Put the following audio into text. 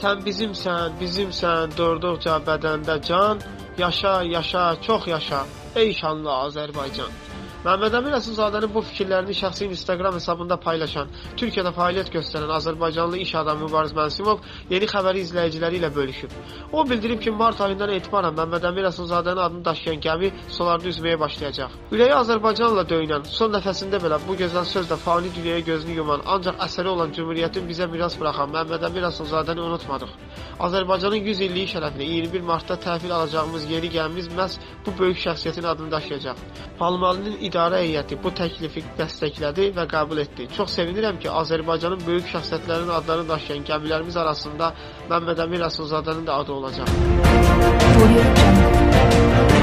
Sən bizimsən, durduqca bədəndə can, yaşa, yaşa, çox yaşa, ey şanlı Azərbaycan. Məmməd Əmin Rəsulzadənin bu fikirlərini şəxsi Instagram hesabında paylaşan, Türkiyədə fəaliyyət göstərən Azərbaycanlı iş adamı Mübariz Mənsimov yeni xəbəri izləyiciləri ilə bölüşüb. O bildirib ki, mart ayından etibarən Məmməd Əmin Rəsulzadənin adını daşıyan gəmi sularda üzməyə başlayacaq. Ürəyi Azərbaycanla döyünən, son nəfəsində belə bu gözəl sözlə fani dünyaya gözünü yuman, ancaq əsəri olan Cümhuriyyətin bizə miras buraxan Məmməd Əmin Rəsulzadəni unutmadıq. Azərbaycanın 100 illiyi şərəfinə 21 martda təhvil alacağımız yeni gəmimiz məhz bu böyük şəxsiyyətin adını daşıyacaq. Palmalının İdarə heyəti bu təklifi dəstəklədi və qəbul etdi. Çox sevinirəm ki, Azərbaycanın böyük şəxsiyyətlərinin adlarını daşıyan gəmilərimiz arasında Məmməd Əmin Rəsulzadənin də adı olacaq.